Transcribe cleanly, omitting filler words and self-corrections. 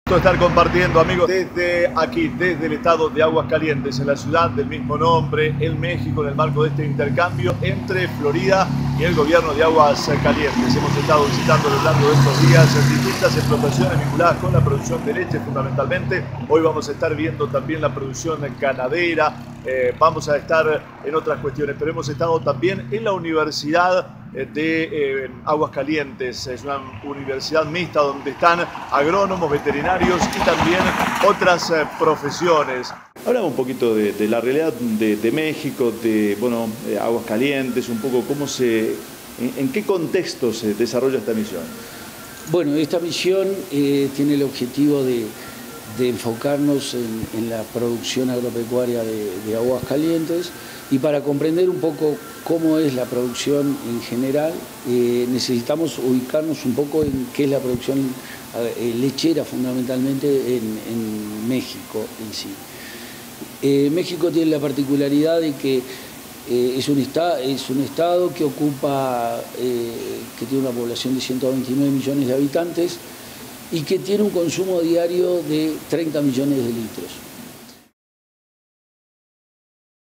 Estar compartiendo, amigos, desde aquí, desde el estado de Aguascalientes, en la ciudad del mismo nombre, en México, en el marco de este intercambio entre Florida y el gobierno de Aguascalientes. Hemos estado visitando a lo largo de estos días distintas explotaciones vinculadas con la producción de leche, fundamentalmente. Hoy vamos a estar viendo también la producción ganadera, vamos a estar en otras cuestiones, pero hemos estado también en la Universidad de Aguascalientes. Es una universidad mixta donde están agrónomos, veterinarios y también otras profesiones. Hablamos un poquito de la realidad de México, de Aguascalientes, un poco en qué contexto se desarrolla esta misión. Bueno, esta misión tiene el objetivo de enfocarnos en la producción agropecuaria de Aguascalientes, y para comprender un poco cómo es la producción en general, necesitamos ubicarnos un poco en qué es la producción lechera fundamentalmente en México en sí. México tiene la particularidad de que es un estado que que tiene una población de 129 millones de habitantes y que tiene un consumo diario de 30 millones de litros.